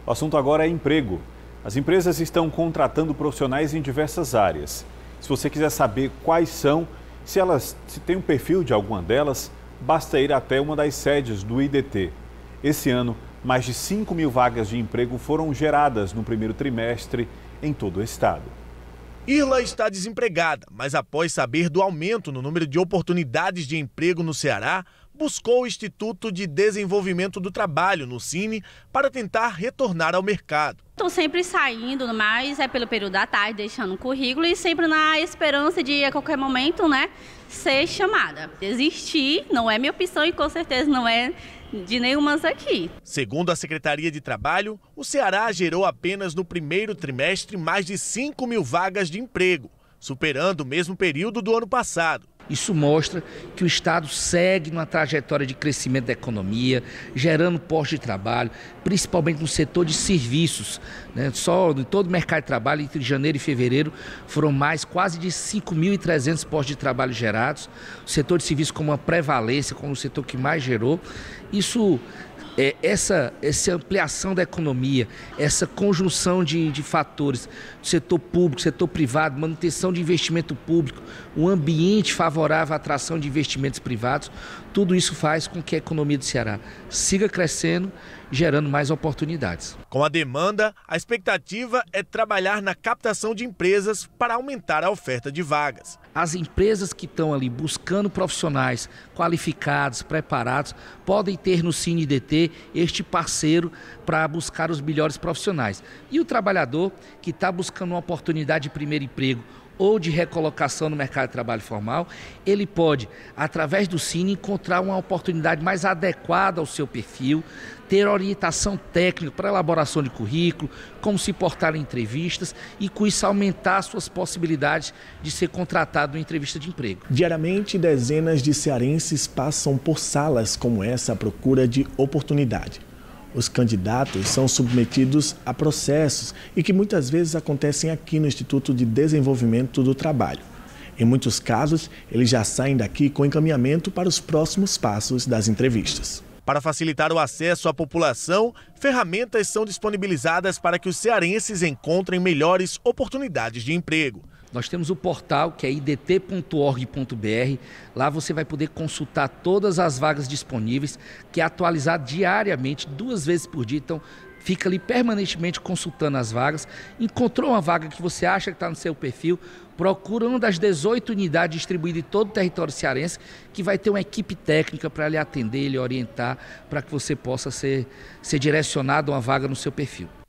O assunto agora é emprego. As empresas estão contratando profissionais em diversas áreas. Se você quiser saber quais são, se tem um perfil de alguma delas, basta ir até uma das sedes do IDT. Esse ano, mais de 5 mil vagas de emprego foram geradas no primeiro trimestre em todo o estado. Irla está desempregada, mas após saber do aumento no número de oportunidades de emprego no Ceará, buscou o Instituto de Desenvolvimento do Trabalho, no Cine, para tentar retornar ao mercado. Estou sempre saindo, mas é pelo período da tarde, deixando um currículo e sempre na esperança de, a qualquer momento, ser chamada. Desistir não é minha opção e com certeza não é de nenhumas aqui. Segundo a Secretaria de Trabalho, o Ceará gerou apenas no primeiro trimestre mais de 5 mil vagas de emprego, superando o mesmo período do ano passado. Isso mostra que o Estado segue numa trajetória de crescimento da economia, gerando postos de trabalho, principalmente no setor de serviços. Só em todo o mercado de trabalho, entre janeiro e fevereiro, foram quase de 5.300 postos de trabalho gerados. O setor de serviços com uma prevalência, como o setor que mais gerou. Essa ampliação da economia, essa conjunção de fatores, do setor público, setor privado, manutenção de investimento público, um ambiente favorável à atração de investimentos privados, tudo isso faz com que a economia do Ceará siga crescendo, gerando mais oportunidades. Com a demanda, a expectativa é trabalhar na captação de empresas para aumentar a oferta de vagas. As empresas que estão ali buscando profissionais qualificados, preparados, podem ter no Cine IDT este parceiro para buscar os melhores profissionais. E o trabalhador que está buscando uma oportunidade de primeiro emprego ou de recolocação no mercado de trabalho formal, ele pode, através do Cine, encontrar uma oportunidade mais adequada ao seu perfil, ter orientação técnica para elaboração de currículo, como se portar em entrevistas e com isso aumentar suas possibilidades de ser contratado em entrevista de emprego. Diariamente, dezenas de cearenses passam por salas como essa à procura de oportunidade. Os candidatos são submetidos a processos e que muitas vezes acontecem aqui no Instituto de Desenvolvimento do Trabalho. Em muitos casos, eles já saem daqui com encaminhamento para os próximos passos das entrevistas. Para facilitar o acesso à população, ferramentas são disponibilizadas para que os cearenses encontrem melhores oportunidades de emprego. Nós temos o portal que é idt.org.br, lá você vai poder consultar todas as vagas disponíveis, que é atualizado diariamente, 2 vezes por dia, então fica ali permanentemente consultando as vagas. Encontrou uma vaga que você acha que está no seu perfil, procura uma das 18 unidades distribuídas em todo o território cearense, que vai ter uma equipe técnica para lhe atender, lhe orientar, para que você possa ser direcionado a uma vaga no seu perfil.